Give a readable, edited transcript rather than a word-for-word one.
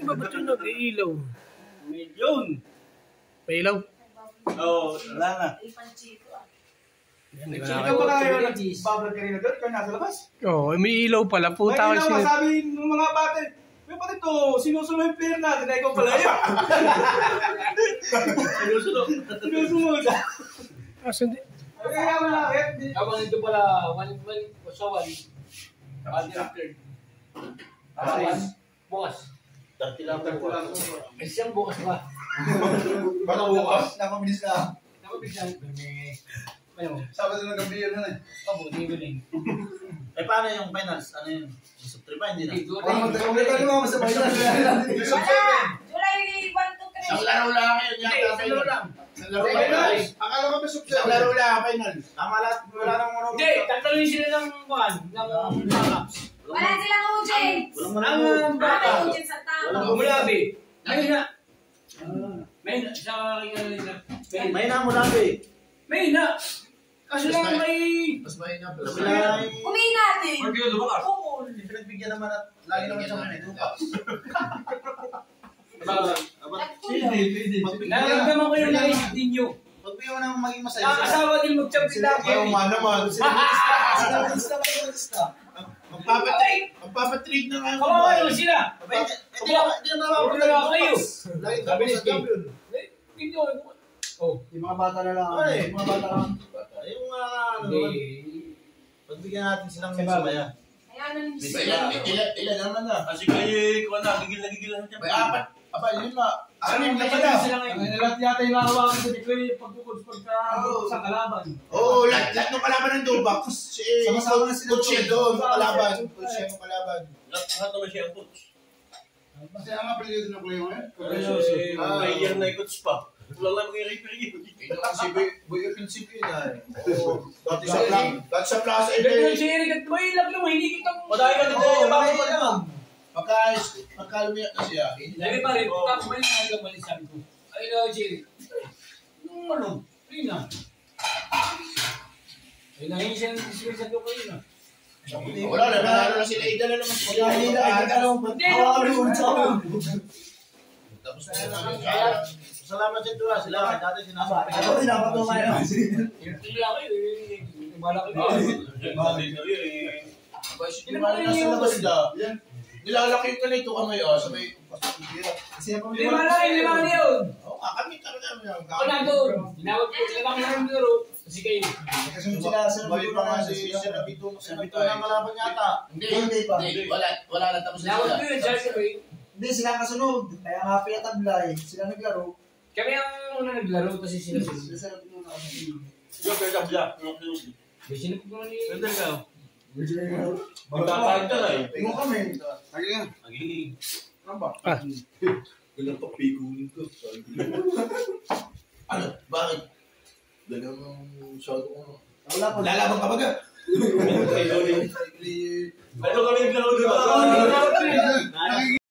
Ba't yun nag-iilaw? Yun! May ilaw? Oo, wala na. Ikaw ba kayo nag-bablog kanina doon? Ikaw nasa labas? Oo, may ilaw pala. Puta May ko ilaw, sabi ng mga bata, may pati to, sinusunod yung player natin, na ikaw pala yun. Sinusunod. Sindi. Kaya malakit. Habang ito pala, sa wali. Bukas. Dati lang po. May siyang bukas ba? Baka bukas. Nakabilis na. Nakabilis na. Ano? Sabado ng gabi yun na. Mabuti ko din. Eh, paano yung finals? Ano yun? Gusto 3 ba? Hindi na. Magkakalitan naman sa finals. July 1 to 3. Isang laro lang yun yata. Isang laro lang. Isang laro lang. Akala ko ba subscribe? Isang laro lang, finals. Tama lahat. Wala nang ano. Hindi, tatalawin sila ng buwan. Ng backups. Wala silang Ujin. Ang backup. Ujin sa tao. Walang umulabi. Ngayon na. May na. Sa aking kanila. May na mo lang eh. May na. Kaso lang may... Mas may na. Umiin natin. Magiging lumakas. Oo. Pinagbigyan naman at lagi naman sa mga lumakas. Nararamdaman ko yung naisip ninyo. Pagbigyan mo nang maging masaya. Nakakasawa din mag-champion lagi. Ayaw nga naman. Magpapatrade na nga. Kawawa sila. Hindi naman Wala kayo. lagi ka sa champion. Hindi ko. Oh. Yung mga bata na lang. Ay. Yung mga bata lang. Yung mga ano naman. Pagbigyan natin silang masaya. Ayan na ni Ilan naman na. Kasi kayo, kung na, gigil na siya. May 4. Aba, yun na. Ano Na pala. ang nilat yata yung nakawakan sa Dikoy sa kalaban. Oo, lahat ng kalaban ng Dubac. Sama-sama na sila. Coach siya doon, kalaban. Coach siya yung kalaban. Lahat naman siya ang coach. Kasi ang apelido ng player ngayon. Player na yung coach pa. Wala lang yung referee. Si Boy Offensive yun ay. Dati sa Plaza Ganyan si Eric at may ilag lang, hindi kita mo. Madami ka dito yung bakit bakit yan? Pagkalumiyak na siya. Lagi pa rin, tapos may nakagang mali sabi ko. Ay na, si Eric. Nung ano, ayun na. Ay na, hindi siya nag-dismiss ko kayo na. Wala na, nanalo na sila. Idala naman sila. Hindi na Tapos na salamat sa tuwa sila. Dati sinasabi. Ako din ako tumayo. Hindi lang kayo, malaki ko. Nilalaki ka na ito kamay. Sabay, Hindi malaki, hindi malaki yun. kami talaga. Ako na doon. Hinawag ko, lalaki na ng laro. Kasi kayo. Kasunod sila sa Bali pa nga si Rabito. Rabito na kalaban yata. Hindi pa. Wala na tapos Hinawag ko yun, sabi ko eh. Hindi sila kasunod. Kaya nga pinatablay. Sila naglaro. Kami ang una naglaro kasi sila sila. Sila sa pinuna kasi. Yung kaya kabila. May sinipag naman ni... Pwede ka. Magkakain ka na eh. Tingnan kami. Lagi nga. Magiging. Ano ba? Ganang papigunin ko. Ano? Bakit? Ganang shadow ko. Wala pa. Lalaban ka ba ka? Ano kami naglaro?